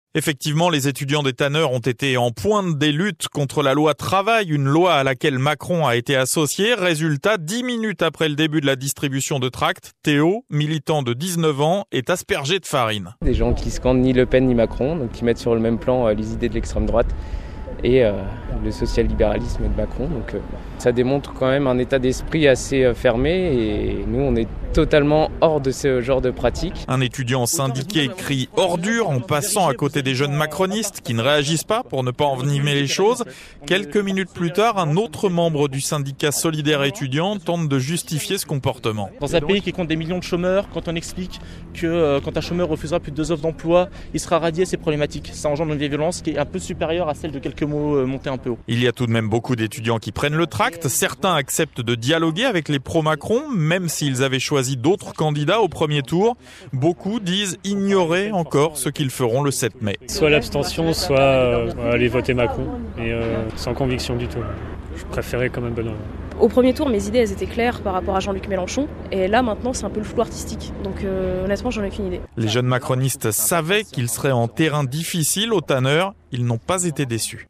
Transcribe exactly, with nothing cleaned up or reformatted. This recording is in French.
Effectivement, les étudiants des tanneurs ont été en pointe des luttes contre la loi travail, une loi à laquelle Macron a été associé. Résultat, dix minutes après le début de la distribution de tracts, Théo, militant de dix-neuf ans, est aspergé de farine. Des gens qui scandent ni Le Pen ni Macron, donc qui mettent sur le même plan euh, les idées de l'extrême droite et euh, le social-libéralisme de Macron. Donc, euh, ça démontre quand même un état d'esprit assez euh, fermé et nous, on est totalement hors de ce genre de pratique. Un étudiant syndiqué crie « ordure » en passant à côté des jeunes macronistes qui ne réagissent pas pour ne pas envenimer les choses. Quelques minutes plus tard, un autre membre du syndicat solidaire étudiant tente de justifier ce comportement. Dans un pays qui compte des millions de chômeurs, quand on explique que euh, quand un chômeur refusera plus de deux offres d'emploi, il sera radié, c'est problématique. Ça engendre une violence qui est un peu supérieure à celle de quelques mots euh, montés un peu haut. Il y a tout de même beaucoup d'étudiants qui prennent le tract. Certains acceptent de dialoguer avec les pro-Macron, même s'ils avaient choisi d'autres candidats au premier tour. Beaucoup disent ignorer encore ce qu'ils feront le sept mai. Soit l'abstention, soit euh, aller voter Macron, et euh, sans conviction du tout. Je préférais quand même Benoît. Au premier tour, mes idées elles étaient claires par rapport à Jean-Luc Mélenchon, et là maintenant c'est un peu le flou artistique. Donc euh, honnêtement, j'en ai aucune idée. Les jeunes macronistes savaient qu'ils seraient en terrain difficile aux tanneurs. Ils n'ont pas été déçus.